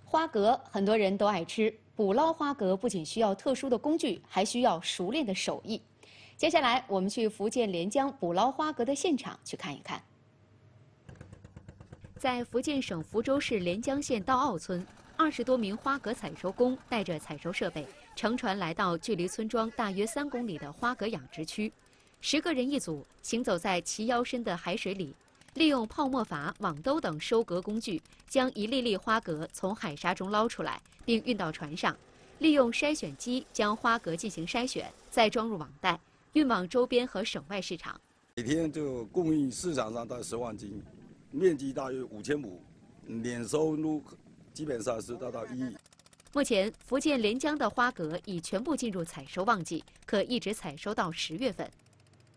花蛤很多人都爱吃，捕捞花蛤不仅需要特殊的工具，还需要熟练的手艺。接下来，我们去福建连江捕捞花蛤的现场去看一看。在福建省福州市连江县道坳村，20多名花蛤采收工带着采收设备，乘船来到距离村庄大约3公里的花蛤养殖区。10个人一组，行走在齐腰深的海水里。 利用泡沫筏、网兜等收蛤工具，将一粒粒花蛤从海沙中捞出来，并运到船上。利用筛选机将花蛤进行筛选，再装入网袋，运往周边和省外市场。 每天就供应市场上大概10万斤，面积大约5000亩，年收入基本上是达到1亿。 目前，福建连江的花蛤已全部进入采收旺季，可一直采收到10月份。